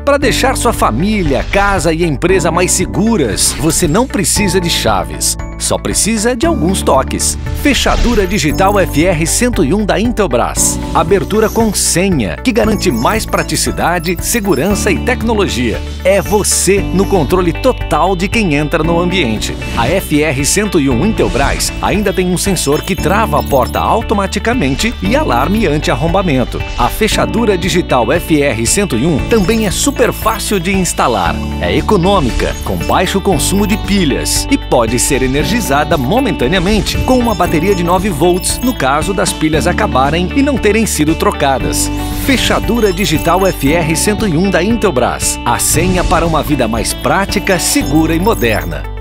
Para deixar sua família, casa e empresa mais seguras, você não precisa de chaves. Só precisa de alguns toques. Fechadura digital FR101 da Intelbras. Abertura com senha, que garante mais praticidade, segurança e tecnologia. É você no controle total de quem entra no ambiente. A FR101 Intelbras ainda tem um sensor que trava a porta automaticamente e alarme anti-arrombamento. A fechadura digital FR101 também é super fácil de instalar. É econômica, com baixo consumo de pilhas e pode ser energizada momentaneamente com uma bateria de 9 volts no caso das pilhas acabarem e não terem sido trocadas. Fechadura digital FR101 da Intelbras. A senha para uma vida mais prática, segura e moderna.